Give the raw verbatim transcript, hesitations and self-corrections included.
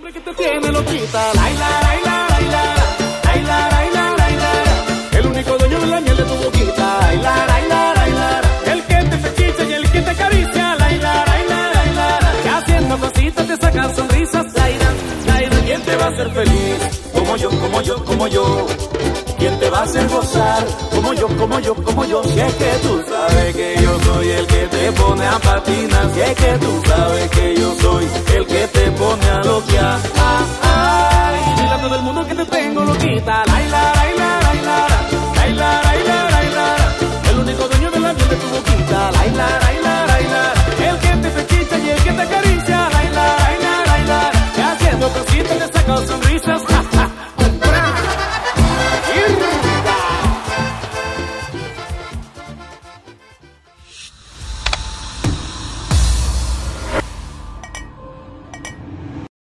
el que te tiene loquita. Laila, laila, laila, laila, laila, laila. El único dueño de la miel de tu boquita. Laila, laila, laila. El que te fechicha y el que te acaricia. Laila, laila, laila. Que haciendo cositas te sacan sonrisas. Laila, laila. ¿Quién te va a hacer feliz? Como yo, como yo, como yo. ¿Quién te va a hacer gozar? Como yo, como yo, como yo. Si es que tú sabes que yo soy el que te pone a patinar. Si es que tú sabes que yo soy el que te pone a loco.